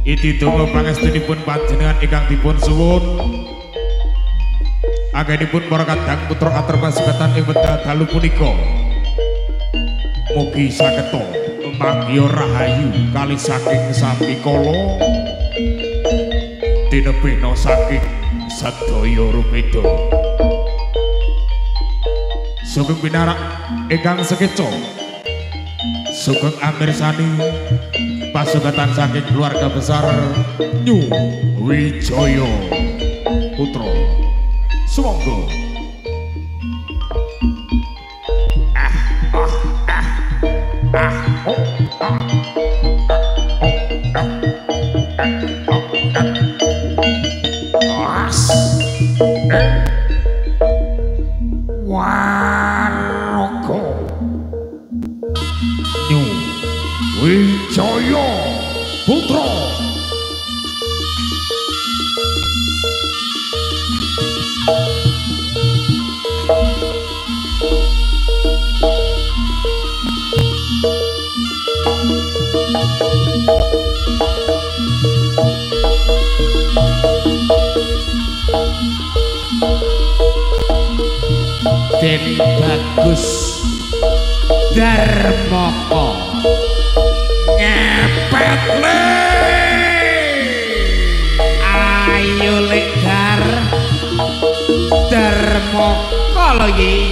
Iti donga pangestunipun panjenengan ingkang dipun suwun anggenipun para kadang putra katerpasukatan ing wekdal dalu punika mugi sageta mangya rahayu kali saking Sambikala tinebena saking sadaya rumeda sugeng pinarak ingkang sekeca sugeng amirsani pasugatan saking keluarga besar Nyu Wijaya Putra sumangga Waraga Nyu Wijaya Putra Den Bagus Darmoko ngepet le ayo lekar Darmoko lagi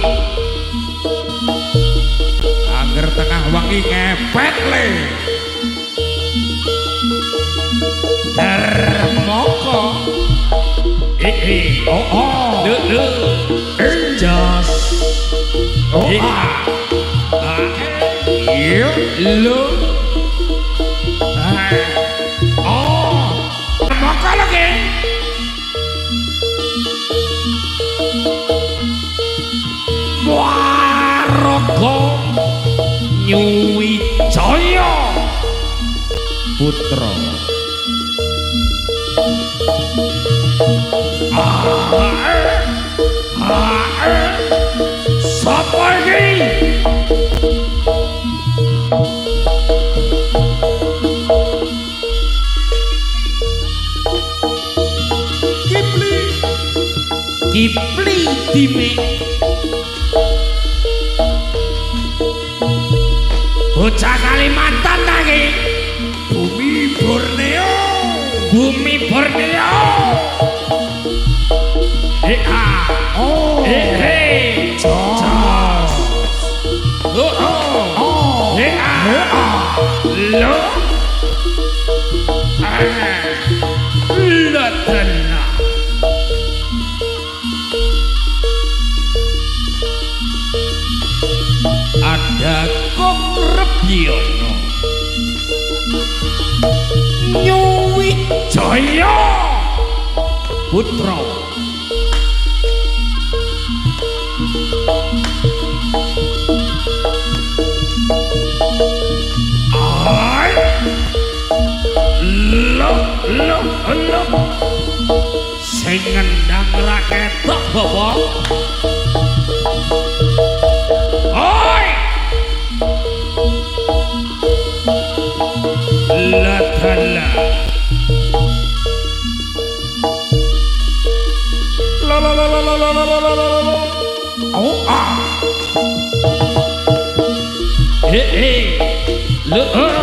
agar tengah wangi ngepet le Darmoko jos lu maka lagi Waraga Nyu Wijaya Putra sapa iki Kipli Dime bocah Kalimantan lagi Bumi Borneo ada Kong Rebiono Nyu Wijaya Putra lo sing ngendang ra ketok bobong oi la tala la oh ah lo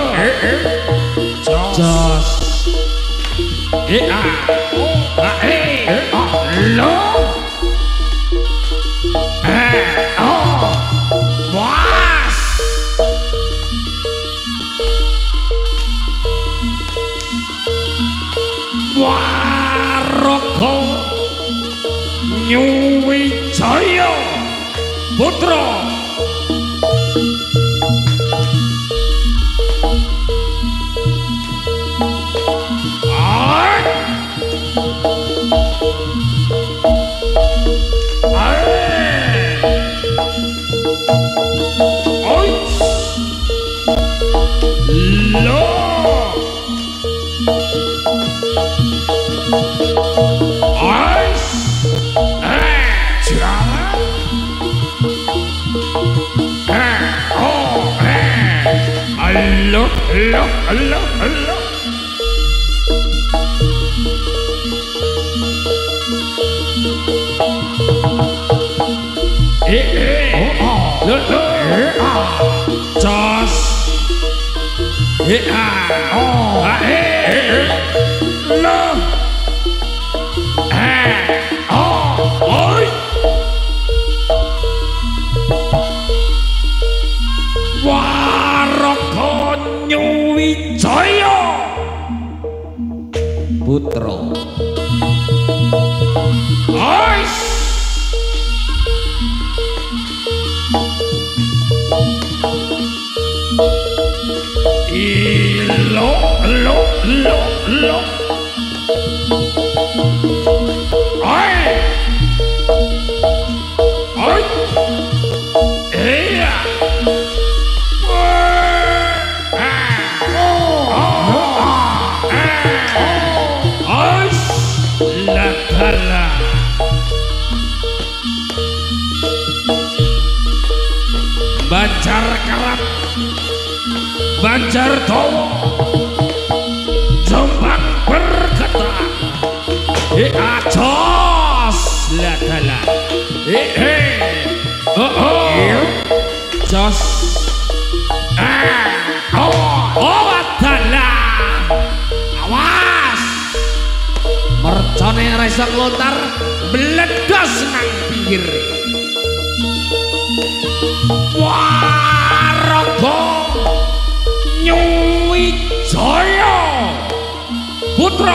jos lo was Waraga Nyu Wijaya Putra Jos Waraga Nyuwijaya Putra Ais Lo Oi Iya Latala Banjar Karat Banjar Towo Jombang bergetar Jos Latala Jos Latala Awas mercone resa lontar bledos nang pinggir Waraga Nyuwijaya Putra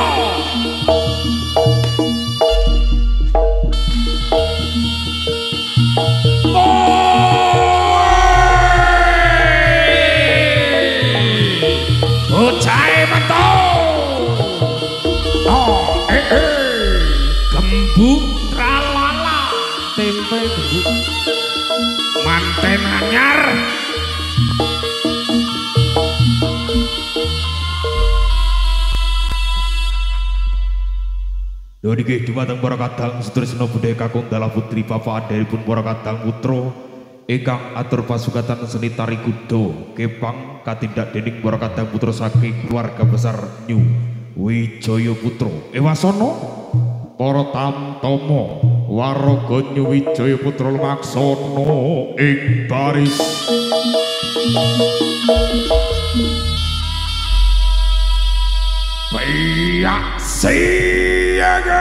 Bocahe metu Gembuk tralala tempe gembuk manten anyar Niki dumateng para kadang sedherek budaya kakung dalah putri bapak adaripun para kadang putra ingkang atur pasugatan seni tari kuda kepang katindak dening para kadang putra saking keluarga besar Nyuwijaya Putra ewasana para tamtama Waraga Nyuwijaya Putra lumaksana ing baris Piyak siaga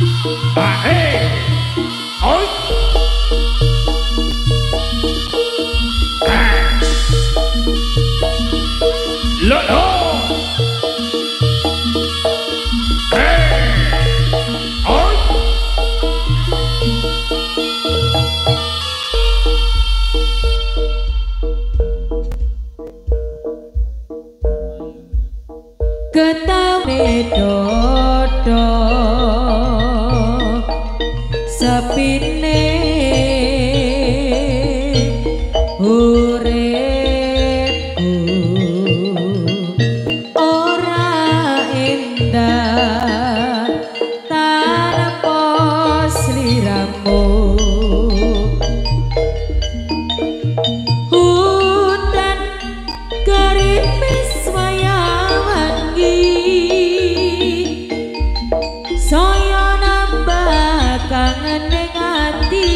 Ahe. Oi. Lo. Ketame dodo sepine uripku ora endah tanpa sliramu hutan gerimis saya nambah kangen ning ati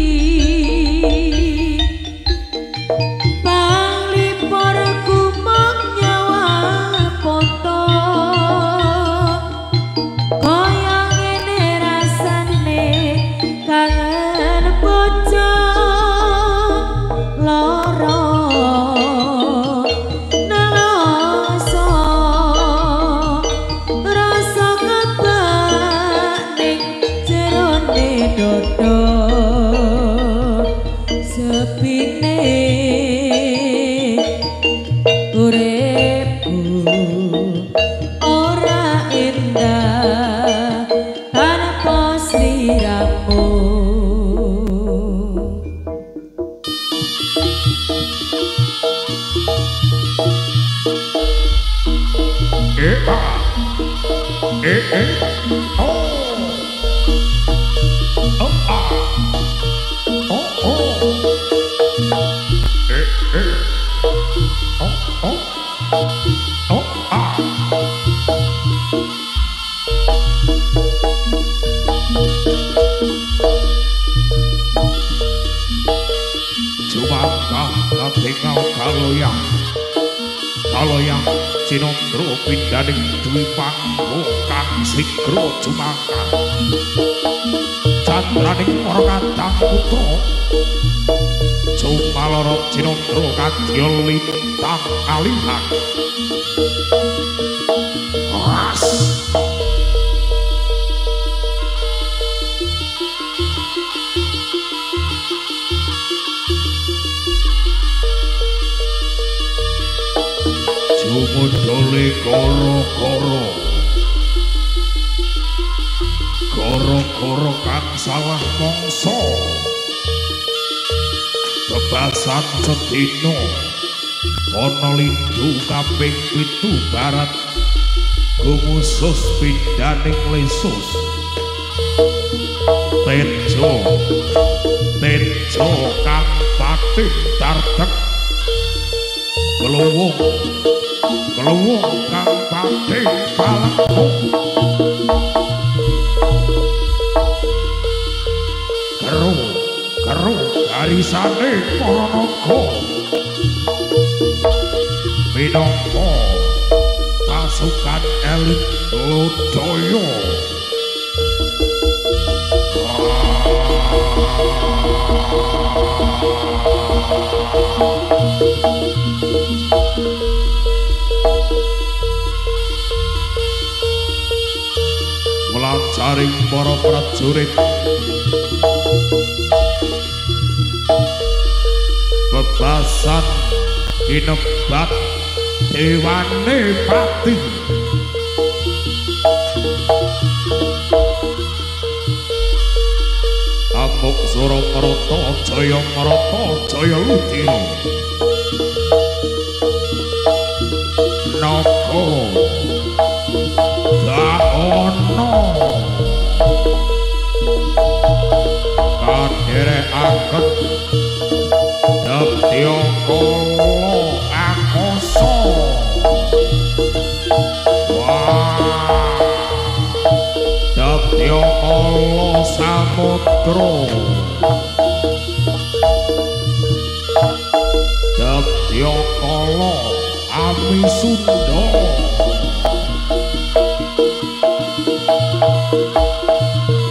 panglipur kumang nyawa poto kaya ngene rasane kangen bocah lara dodo sepine uripku ora endah tanpa sliramu Kaloyang Cinondro pindaning Dwi Panggo kang sigro jumangka candraning para kadang putra Jumaloro Cinondro kadya lintang kalihan ras Jumudole koro kang salah mongso bebasan sedina ana lindu kaping 7 barat gumusus pindaning lesus tejo kang patih tartek keluwung kang patih palakung keru garisane para naga minangka pasukan elit Lodaya melancaring para prajurit bebasan kinebat dewane pati amuk sura marata jaya ludira naka daono kadherekaken Daptya Kala Akasa Daptya Kala Samudra Daptya Kala Amisunda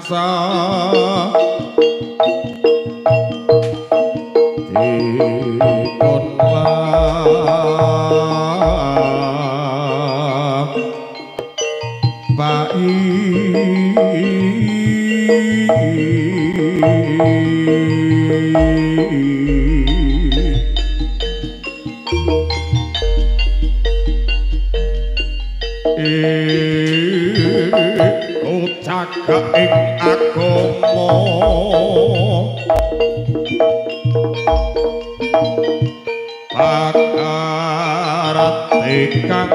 mangsa dikonlah pai ucaka ing agama pakarat ingkang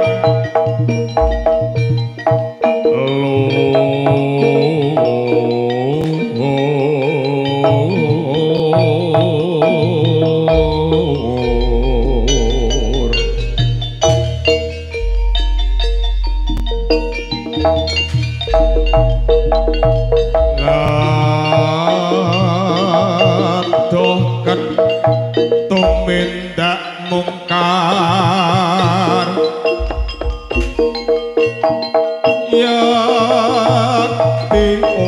ngadohken tumindak mungkar yakti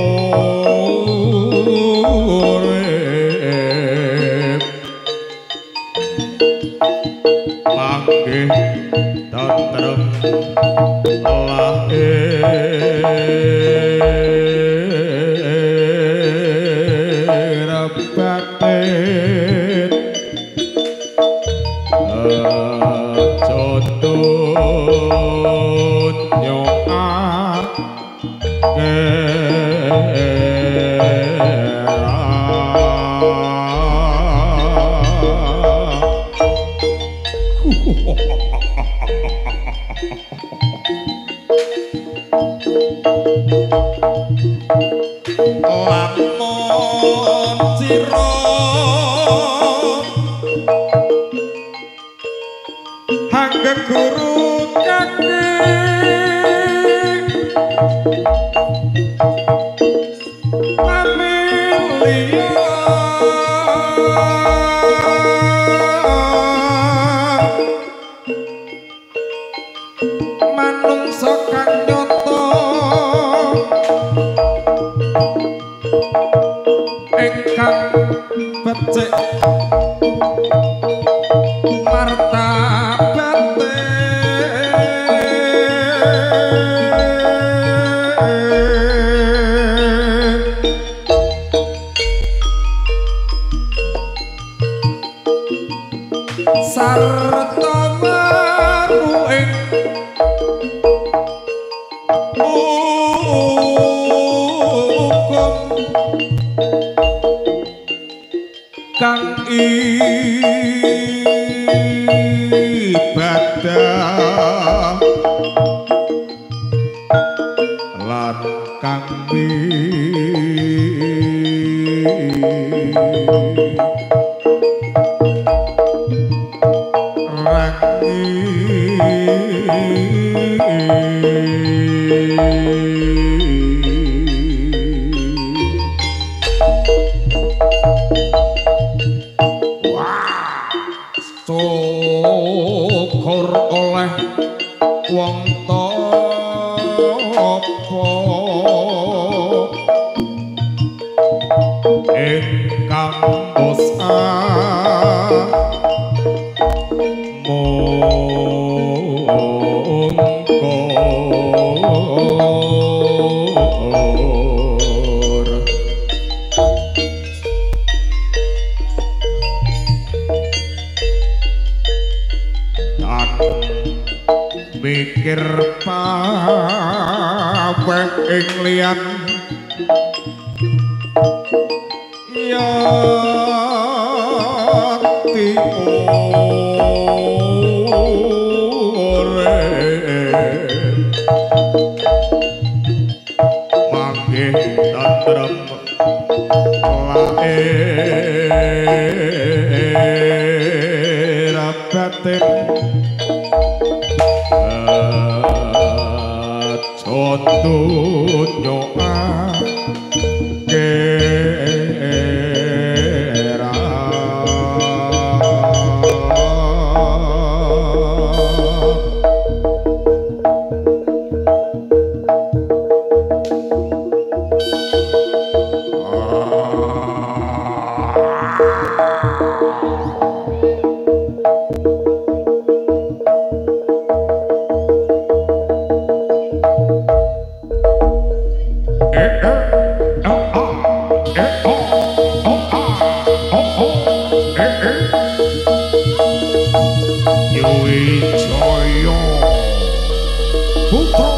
urip panggih tentrem lahir batin jodoh nyoak lamun sira hangga guru kaki pamilya manungsa kang nyata ingkang becik martabate sarta maru ing hukum kang ibadah lan kang syukur oleh wong tapa ingkang dosa mungkur dan mikir paweh ing liyan yati urip manggih tentrem lahir batin contohnya kera Wijaya Putra.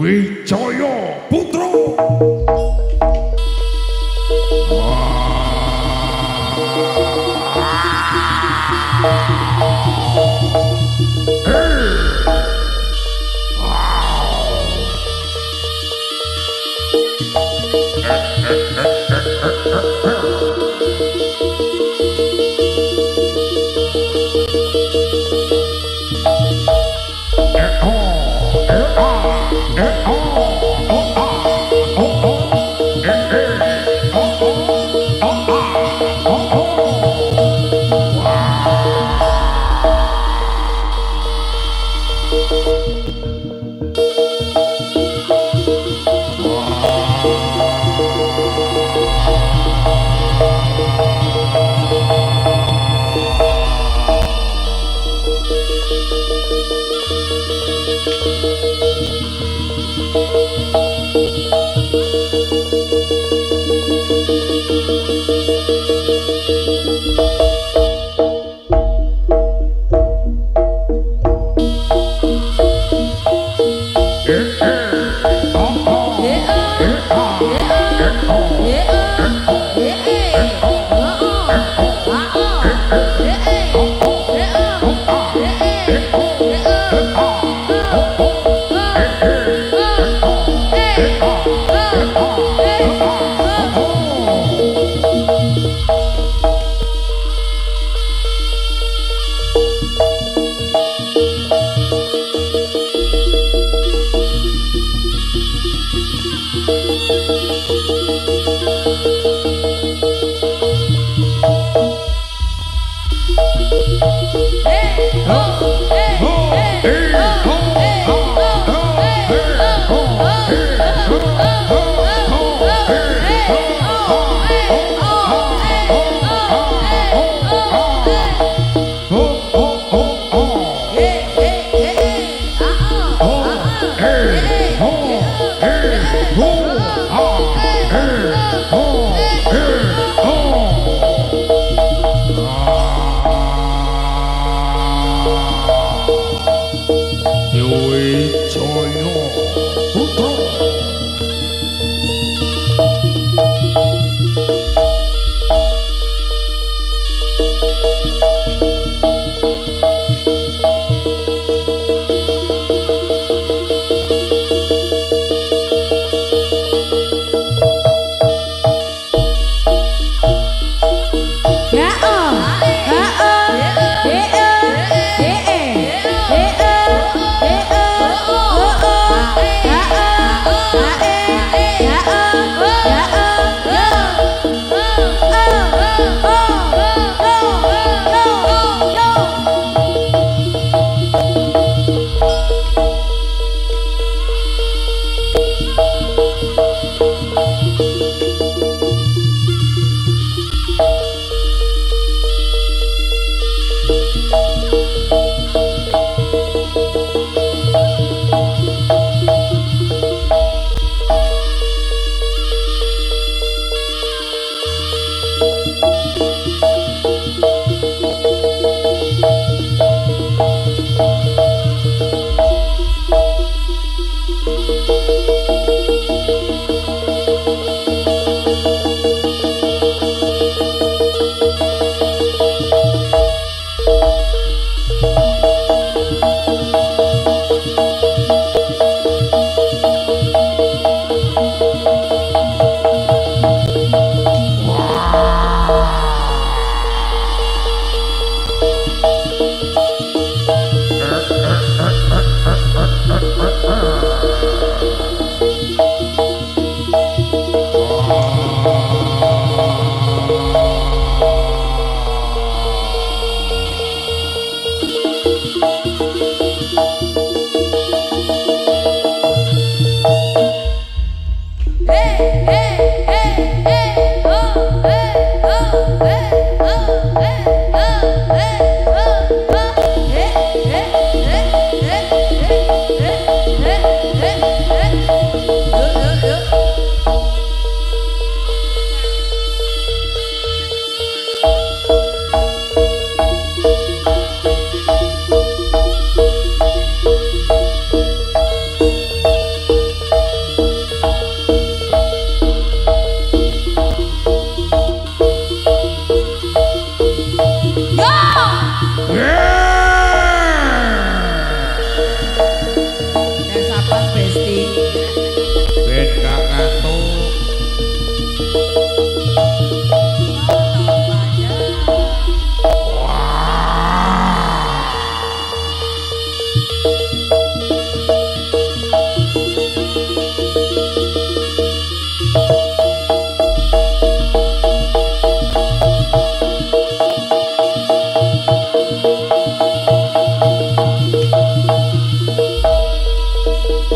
Wijaya Putra.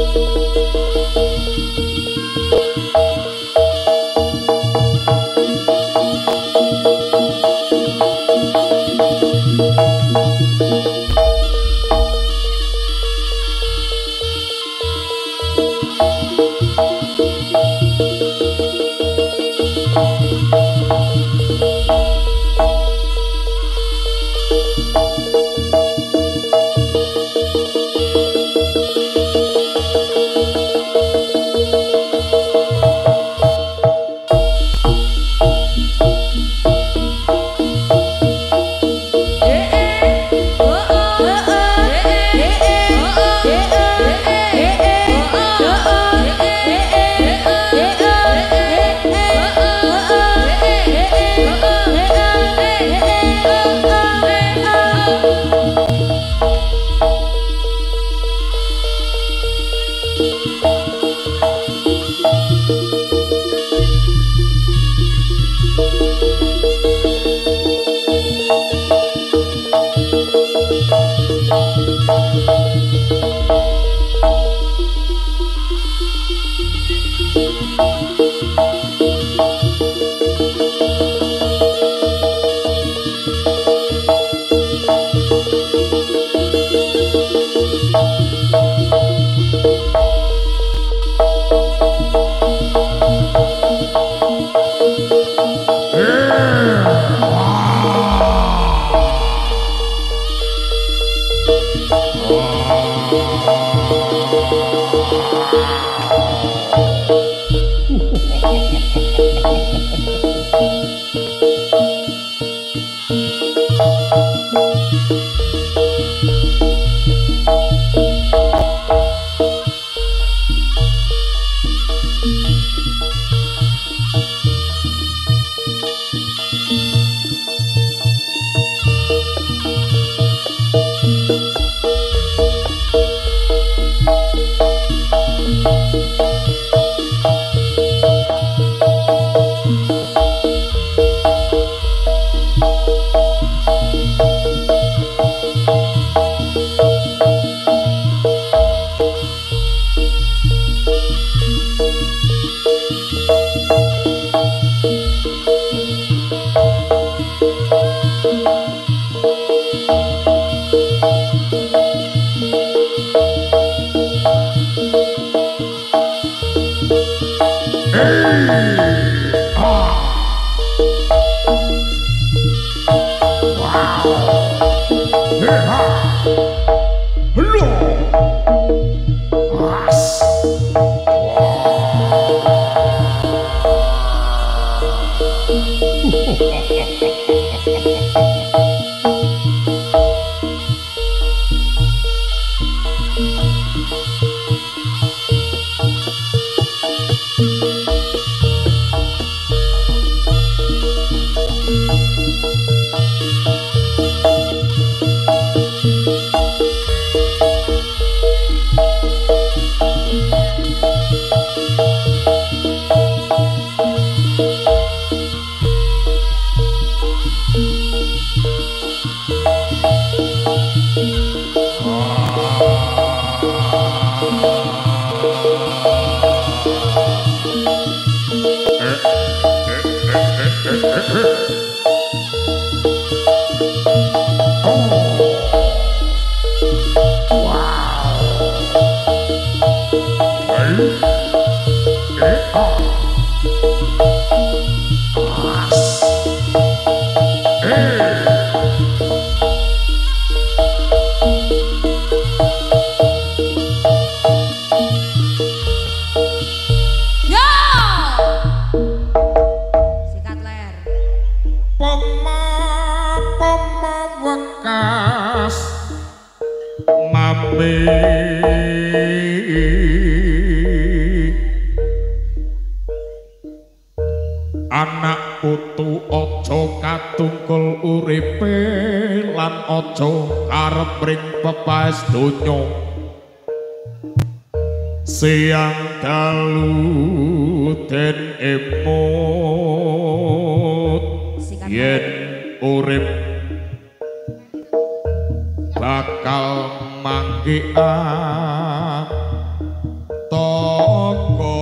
Anak putu ojo katungkul uripe lan ojo karep ring pepaes donya siang dalu den emut yen urip bakal manggian toko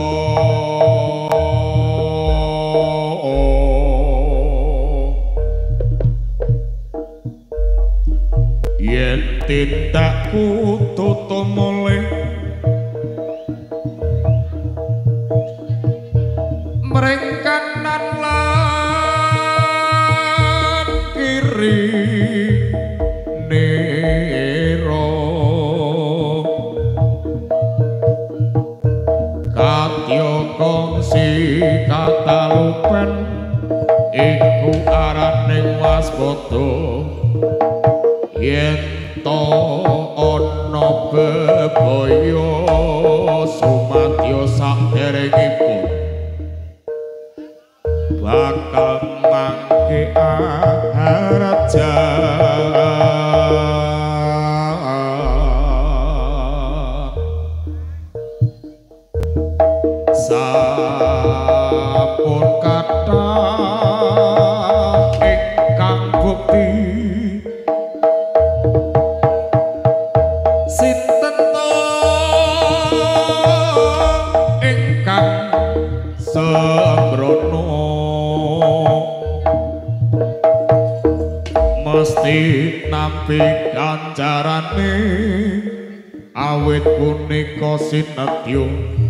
yen tindakku tutu mulih mring kanan lan kiri nero katya kongsi katalupen iku araning waspada yen to ana bebaya sumadya saderengipun bakal mangke aharaja sampun kathah ingkang bukti sinten to ingkang sembrono mesti nampi ganjarane awit punika sinetya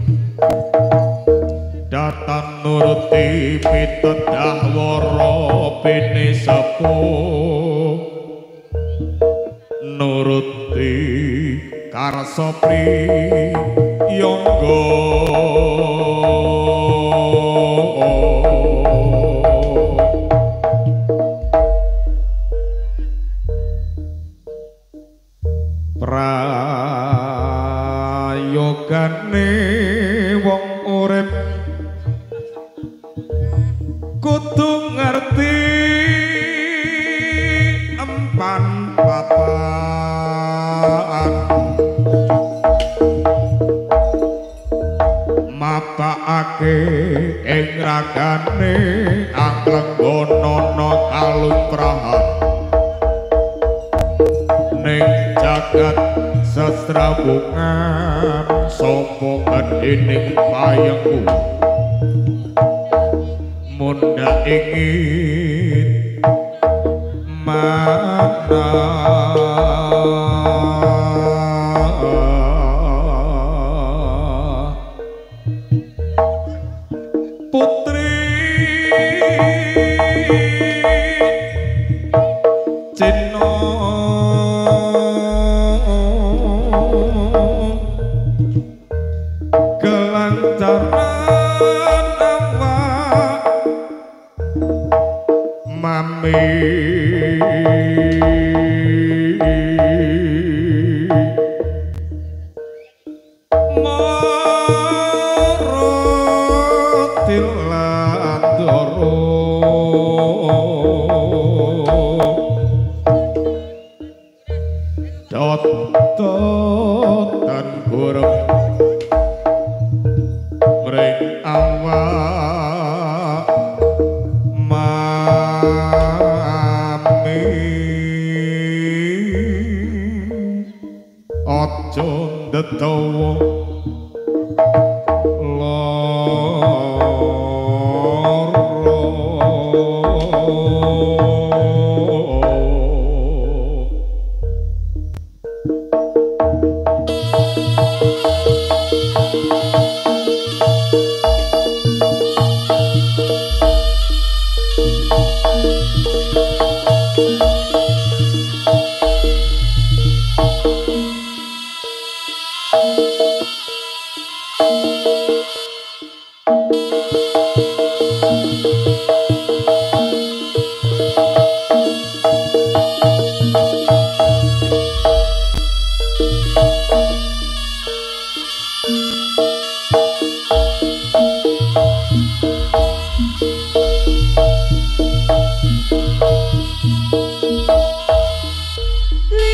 datan nuruti pitedah wara bene sepuh nuruti karsa priyangga prayogane wong urip kudu ngerti empan papan mapakake ing ragane anglenggana kalumprahan ning jagat sestrabungan sapa gedhening payengku munda ingin mana putri Cino kelancaran awak mami morotil landoro dototan gurem mring awak mami aja ndetawa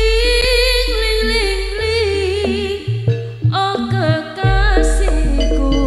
ling ling ling ling oh kekasihku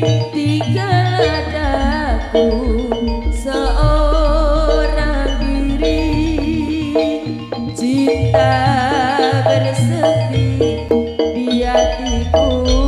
tinggal adaku seorang diri, cinta bersepi di hatiku.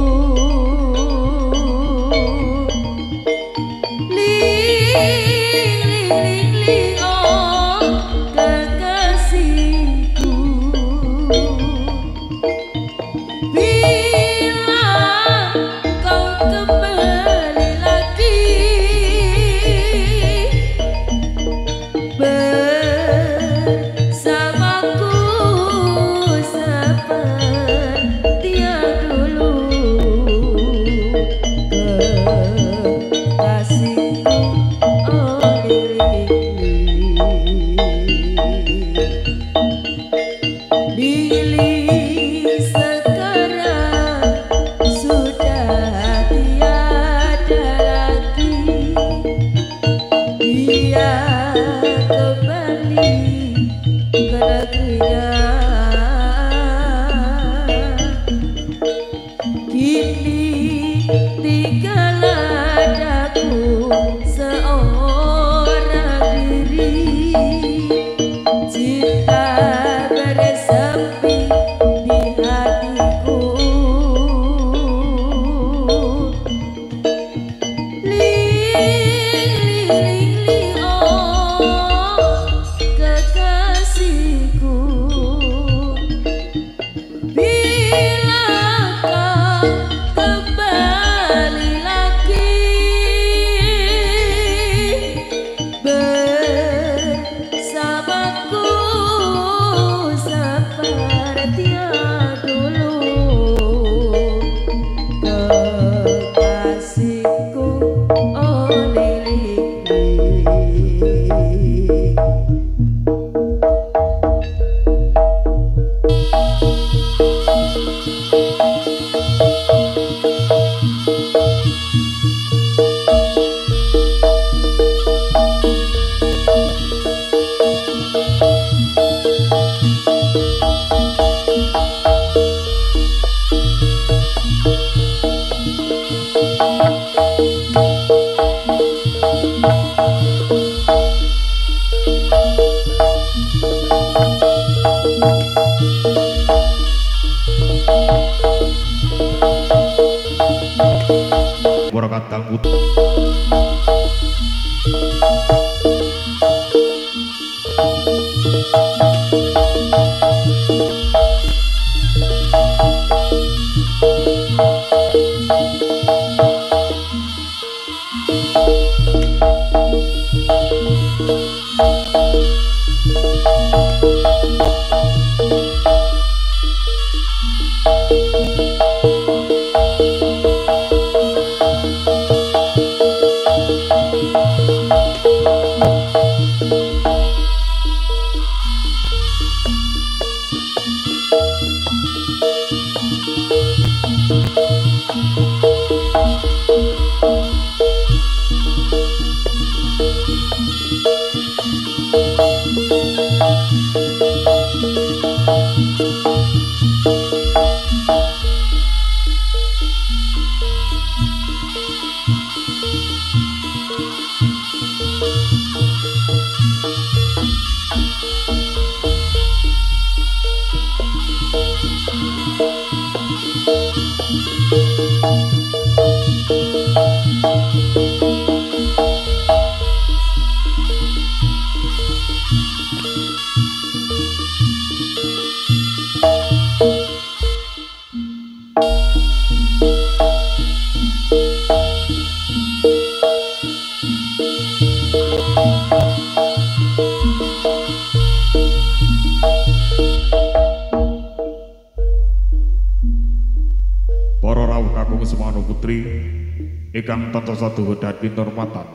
Ingkang tansah sadowo dadi hormatan.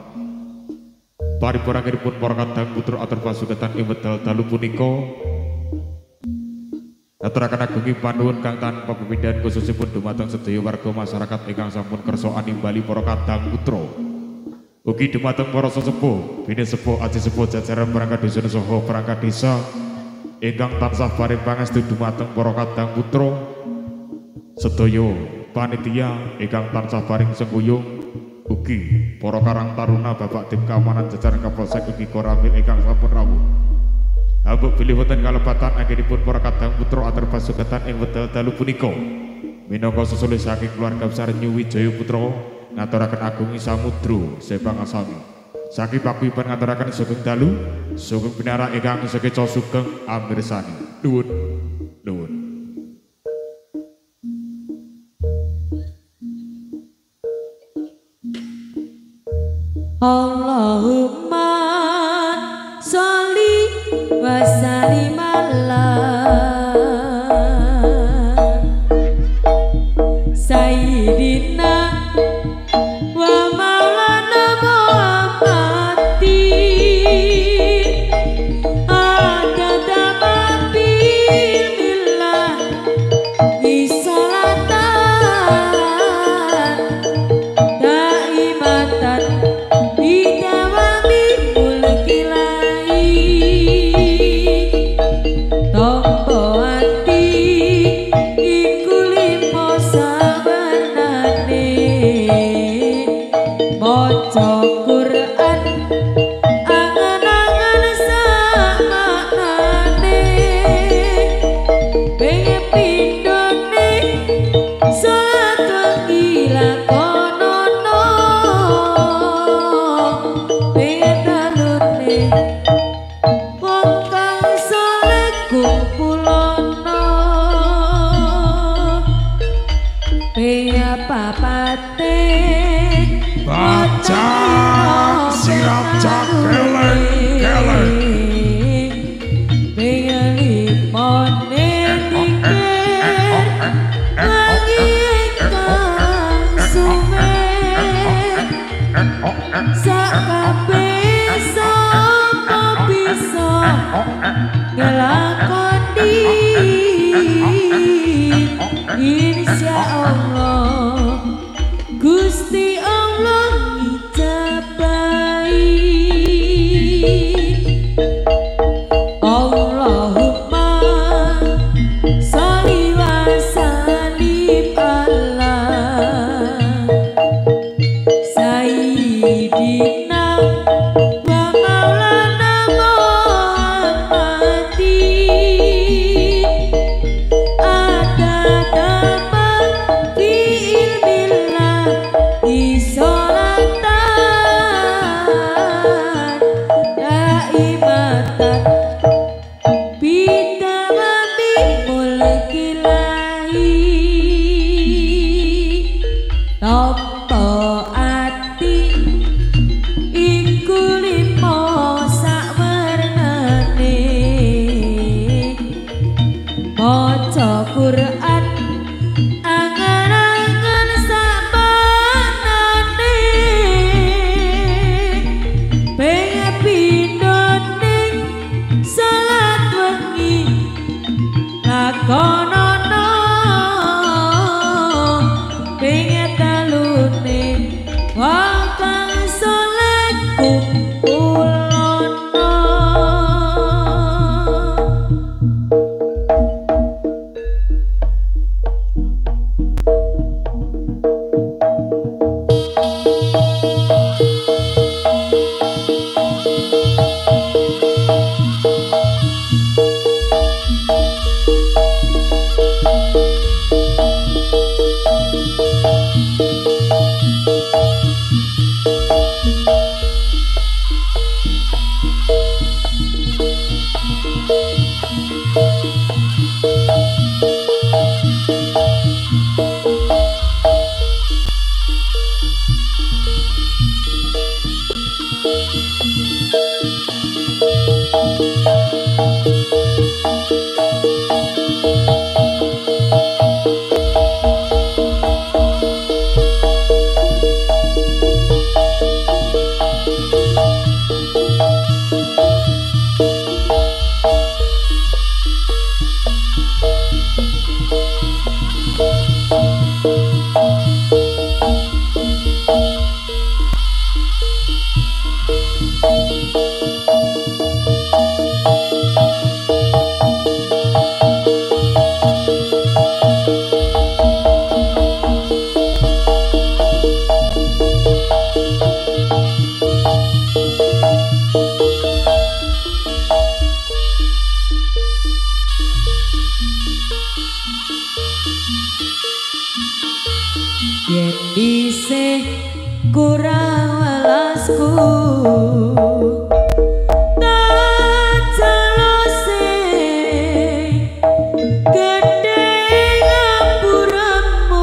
Paripurangipun para kadang putra atur pasugatan ing wedal dalu punika aturaken agungi panuwun kang tanpa pepindhan khususipun dumateng sedaya warga masyarakat ingkang sampun kersa animbali para kadang putra. Ugi dumateng para sesepuh, bini sepuh, aji sepuh, jajaran perangkat dusun saha perangkat desa ingkang tansah paring pangestu dumateng para kadang putra sedaya panitia ingkang tansah paring sengkuyung Ugi para karang taruna Bapak tim keamanan jajaran Kapolsek ugi koramil ingkang sampun rawuh. Abuk bilih wonten kalebatan anggenipun para kadang putra atur pasugatan ing wekdal dalu punika. Minangka sesulih saking keluarga besar Nyu Wijaya Putra ngaturaken agung samudra sebang asami. Saking paguyuban ngaturaken sugeng dalu, sugeng pinara ingkang sekeca sugeng amirsani. Nuwun, nuwun. Allahumma sholli wa sallim ala sayyidina wa maulana Muhammadin adada ma bil millah isolatan daimatan bidawami mulkilai tombo ati iku limo sabenane maca Quran angan-angan samaknane pengen pindone salat wengi lakonono pengen dalune wong kang saleh kumpulono pengen papate Baca sirap cakeleng keleng. pengen limone mikir wangi kang sumet sakabeh sapa bisa ngelakoni insyaallah Gusti Allah ngijabahi. Allahumma sholli wa sallim ala sayyidina wa maulana Muhammadin adada ma fi ilmillah isolatan daimatan bidawami mulkilahi tompo ati kurang welasku tak jalose gede ngapuramu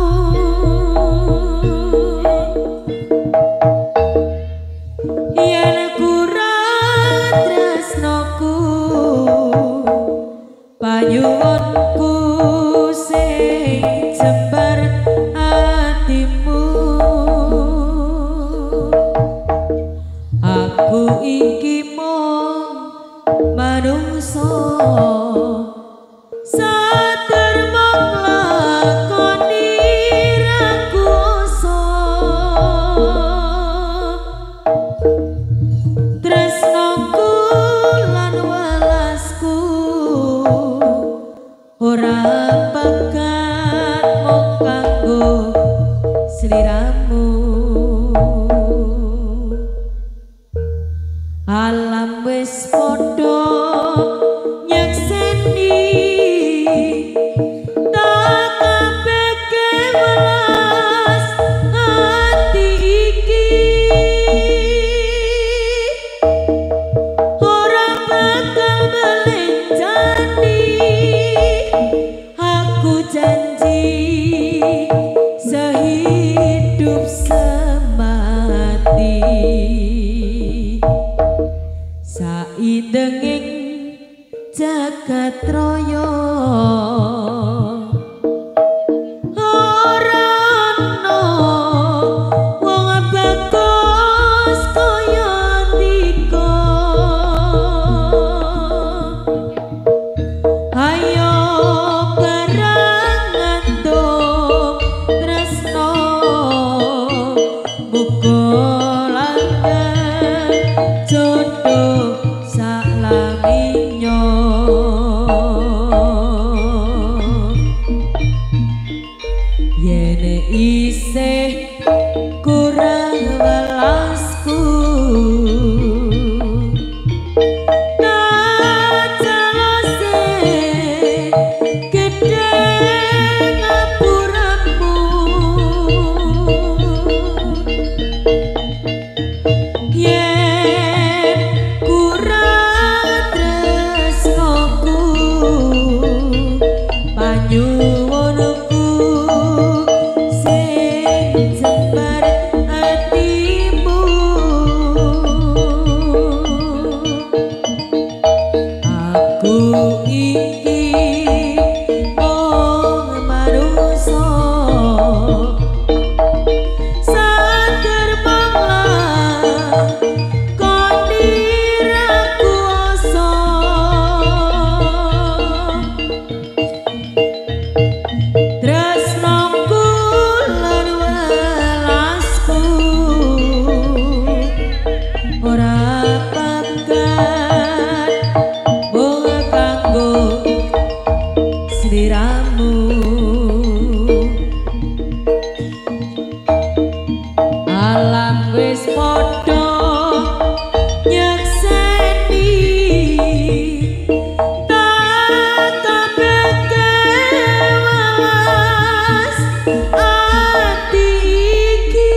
yen kurang tresnoku panyuwunku sing jembar atimu aku iki mung manungsa saterma nglakoni ra kuwasa tresnaku lan welasku ora bakat mung kanggo sliramu alam wis padha nyekseni tak kabeh welas ati iki ora bakal melenjani aku janji sehidup semati saindenging jagat raya ora ana wong bagus kaya ndika ayo bareng ngandung tresno muga langgeng jodoh salaminyo yen isih kurang welasku tak jalose gede ngapuramu yen kurang tresnoku panyuwunku sing jembar atimu aku iki mung manungsa saterma nglakoni ra kuwasa tresnaku lan welasku ora bakat mung kanggo sliramu alam wis padha nyekseni tak kabeh welas ati iki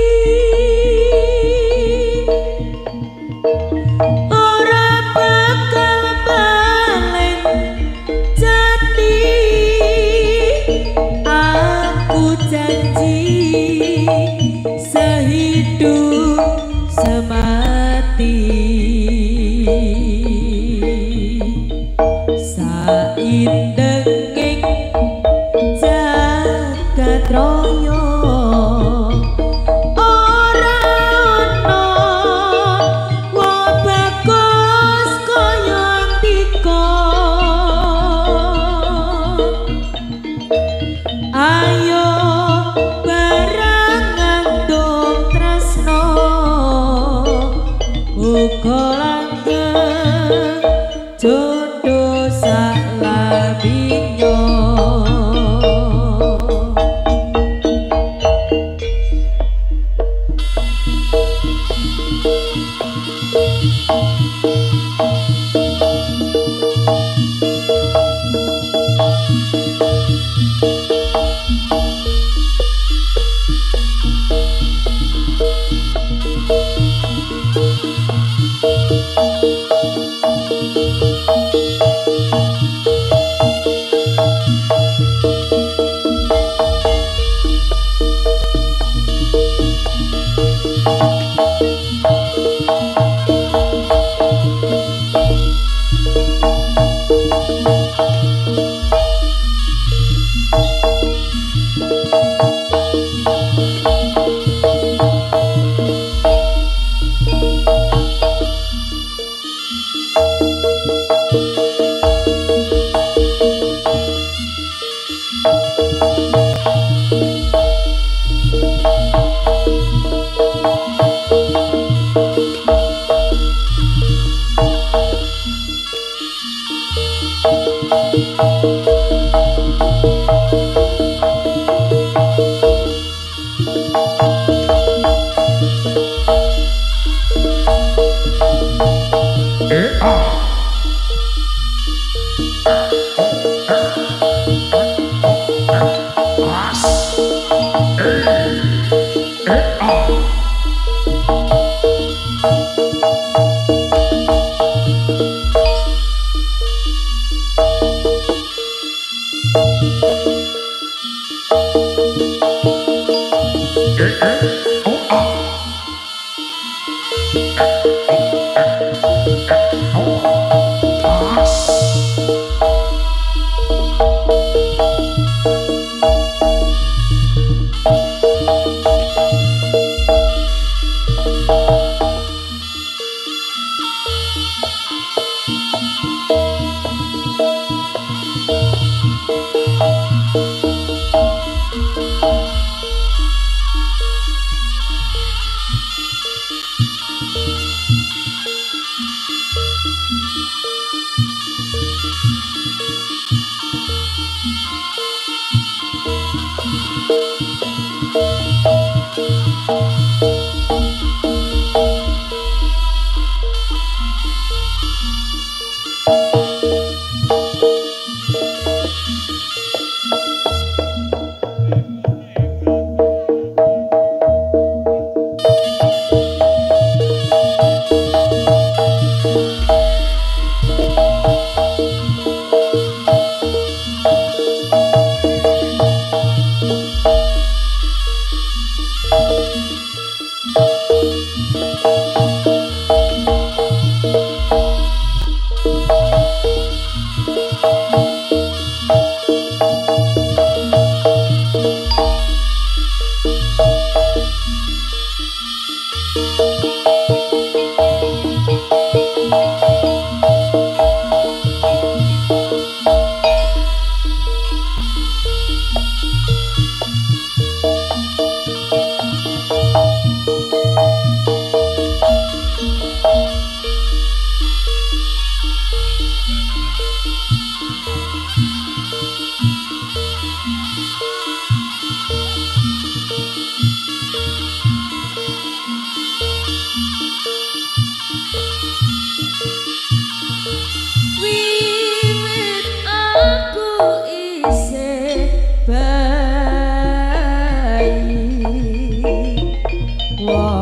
ora bakal balen jati aku janji sehidup semati saindenging jagat raya ora ana wong bagus kaya ndika ayo bareng ngandung tresno uga langgeng jodoh salaminyo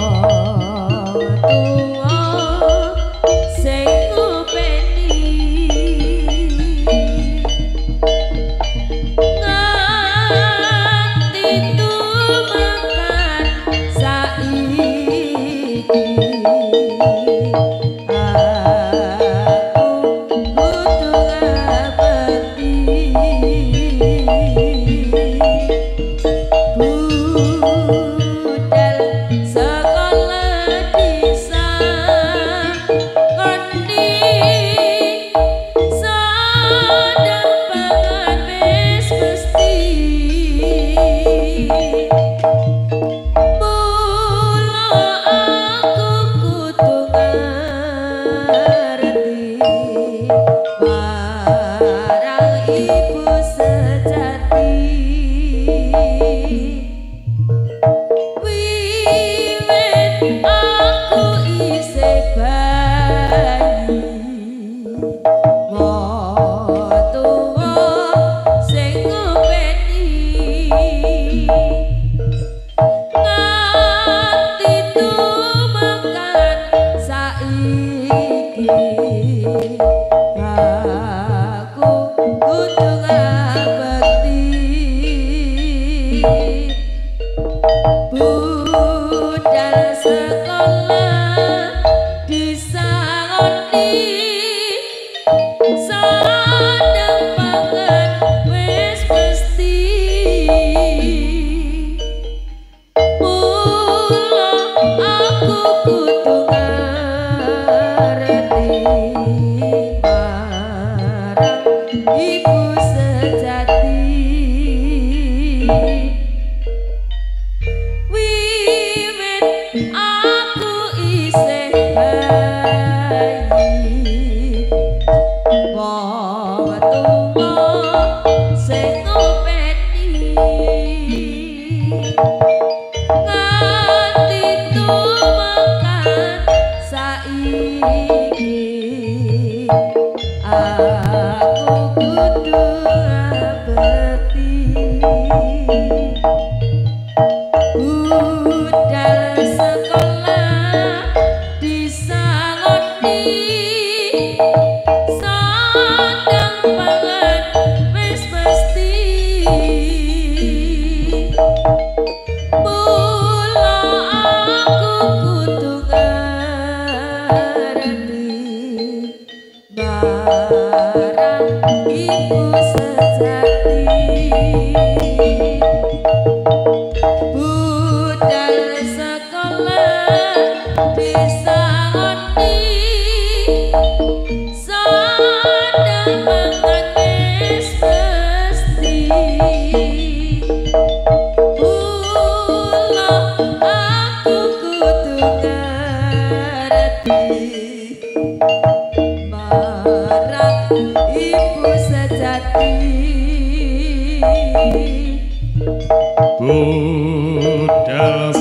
Budal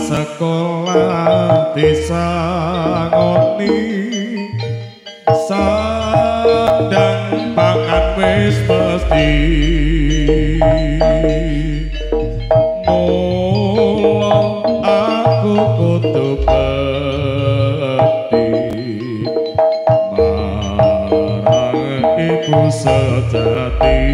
sekolah disangoni sandang pangan wis mesti mula aku kudu bekti marang ibu sejati.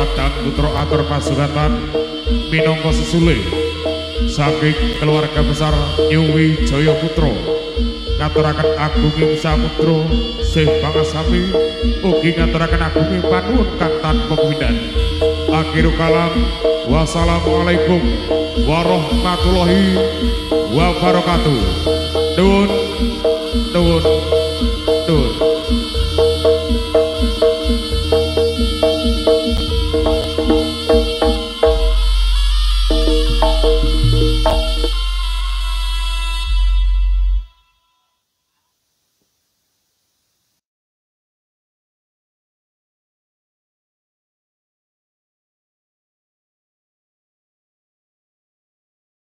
Kadang Putra atur pasugatan minangka sesule saking keluarga besar Nyuwi Jaya Putra ngaturaken agunging samutra sih pangasami ugi ngaturaken agunging panuwun kang tanpa pindhan. Akhirul kalam wassalamualaikum warahmatullahi wabarakatuh. Nuwun